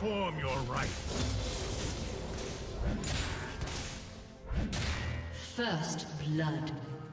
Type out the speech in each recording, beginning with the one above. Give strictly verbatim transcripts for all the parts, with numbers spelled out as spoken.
perform your rites. First blood.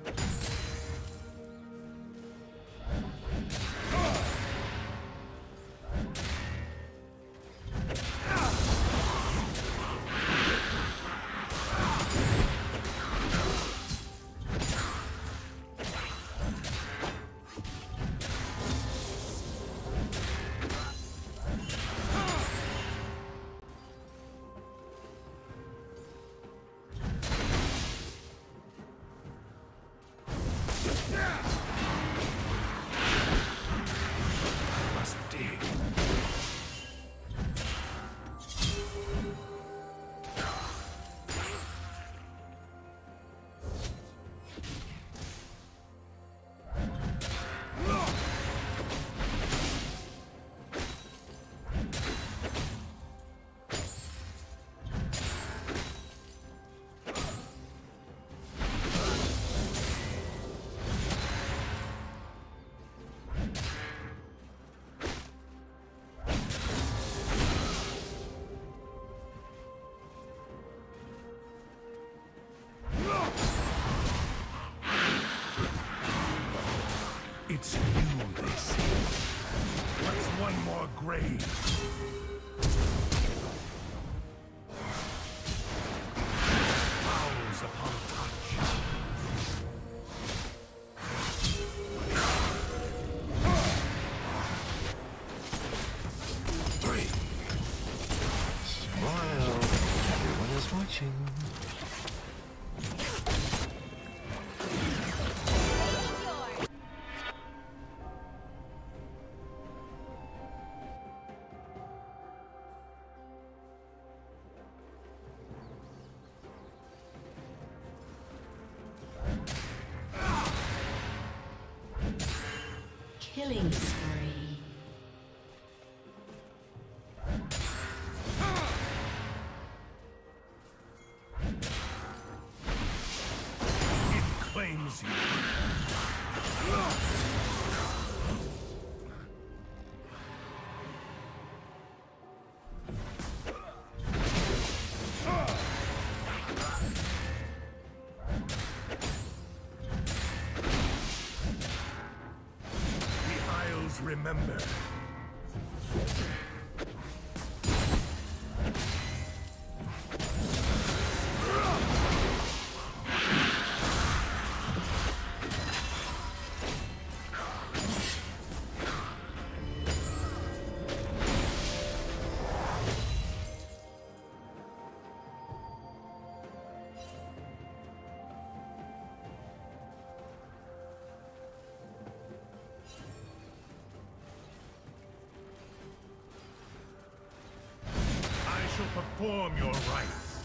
It's you, they say. What's one more grave? Fouls upon touch. Three. Smile. Everyone is watching. Killing spree. It claims you. Remember. Perform your rites.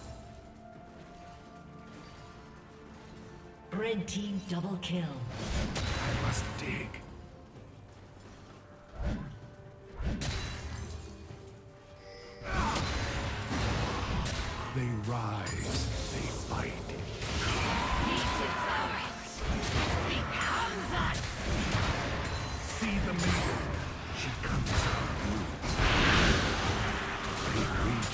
Red team double kill. I must dig. They rise, they fight. Becomes us. See the maiden. She comes out blue. They reach.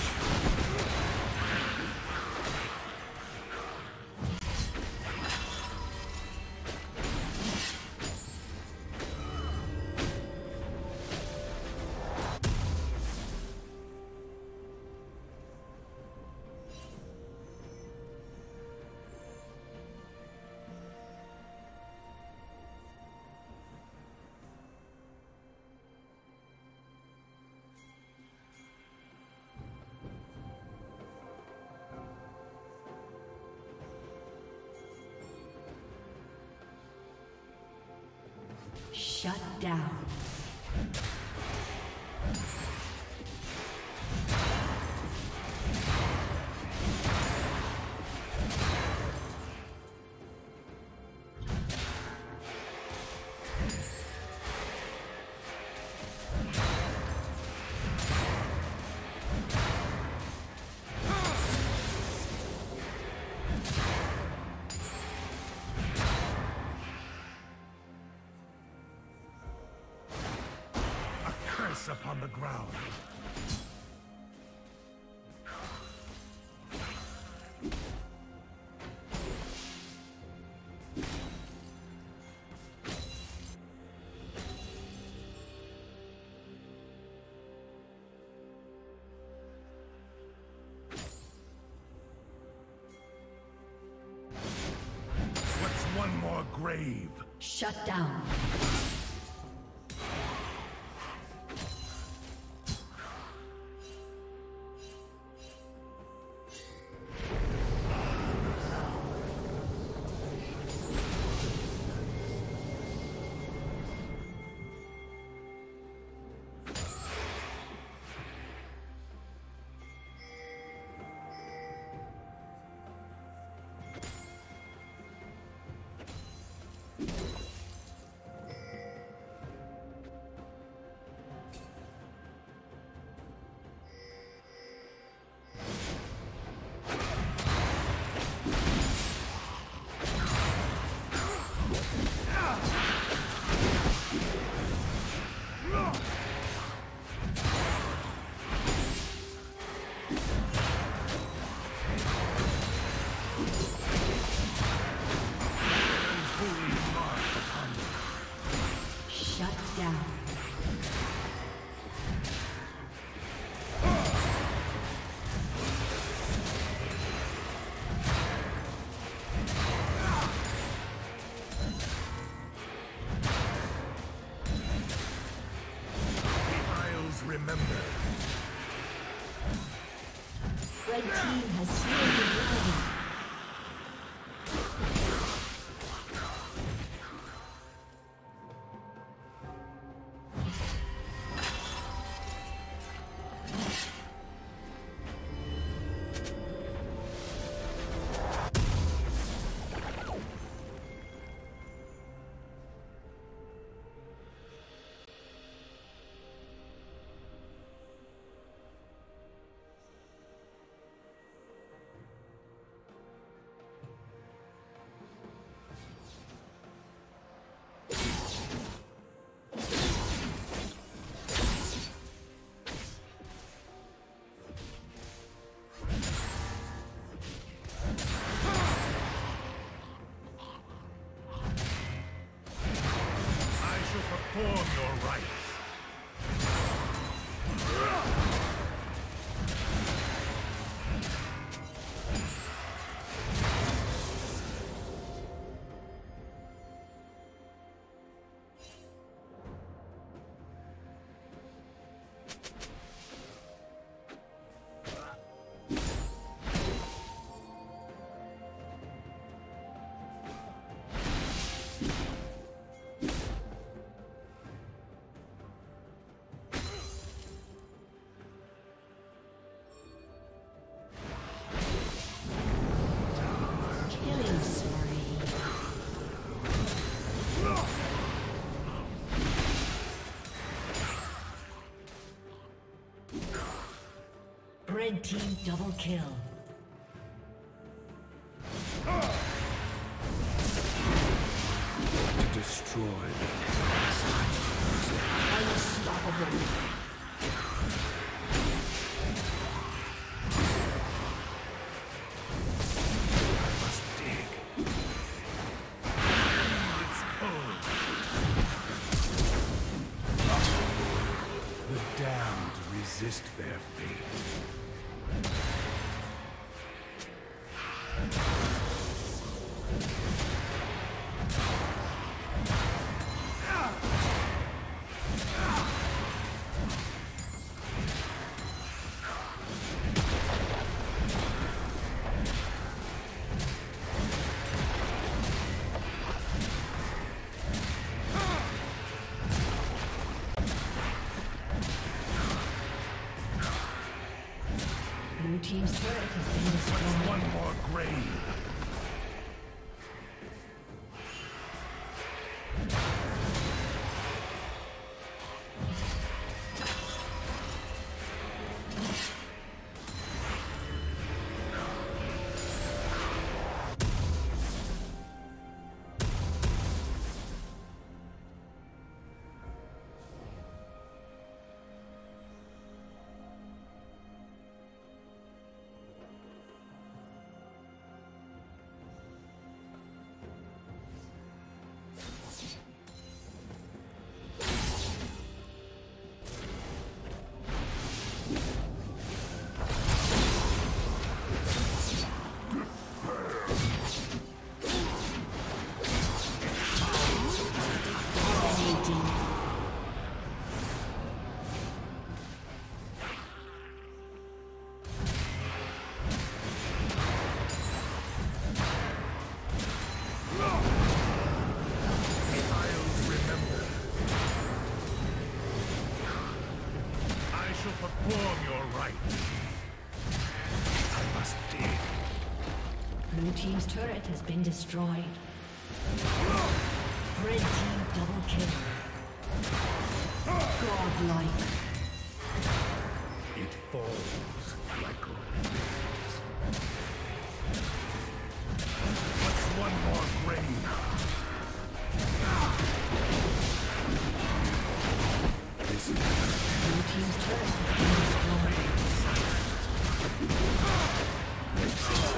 Shut down. Upon the ground. grave. Shut down. Red team has slain the dragon. Perform your rites. Red team double kill. To destroy the Unstoppable. Resist their fate. Blue team's turret has been destroyed. One more grave. I'll remember. I shall perform your rite. I must dig. Blue team's turret has been destroyed. Red team double kill. Godlike. It falls like rains. What's one more grain? This is Blue team's turret has been destroyed.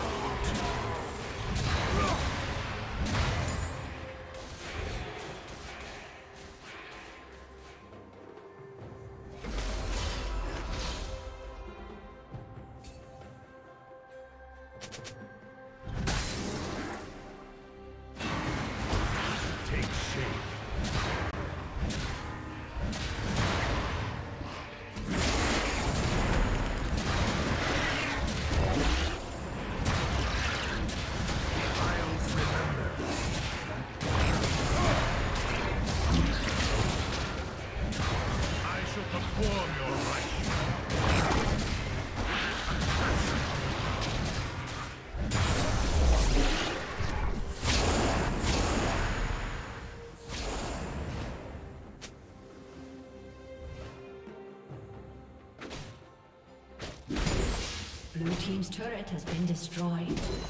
Blue team's turret has been destroyed.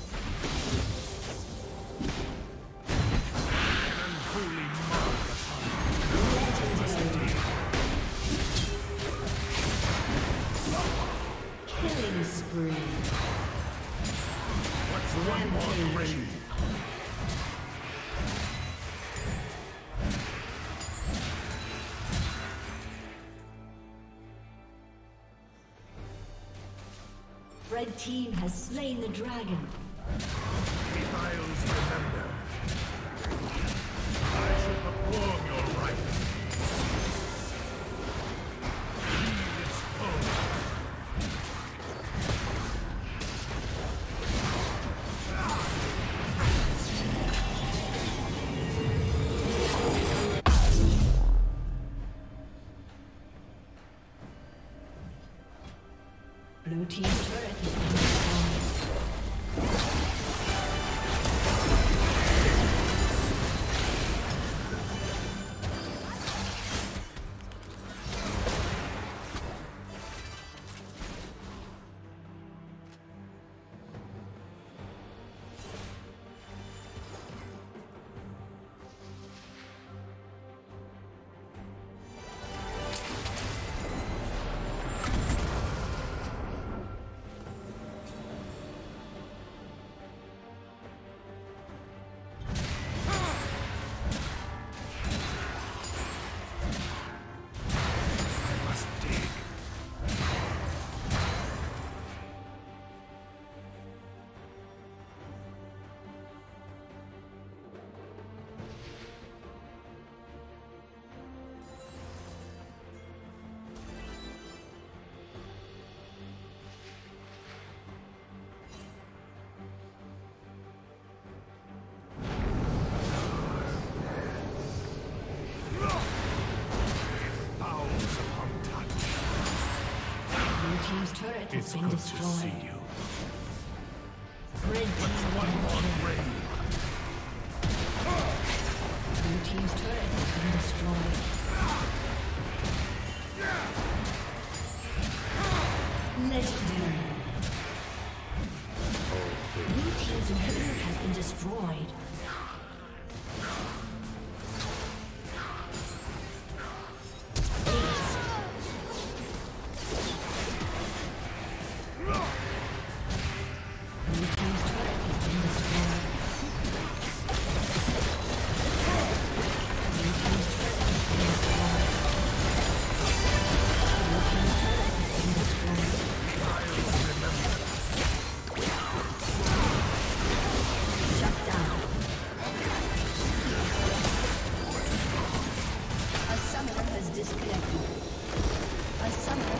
unholy mark Killing spree. What's one more raid? Red team has slain the dragon. The Isles remember. I shall perform your rites. He is full. Blue team's turret has been destroyed. Team's turret has It's been good destroyed. to see you. Red team One double more kill. raid. Blue team's turret has been destroyed. Legendary. Blue team's inhibitor has been destroyed. Disconnected. A summoner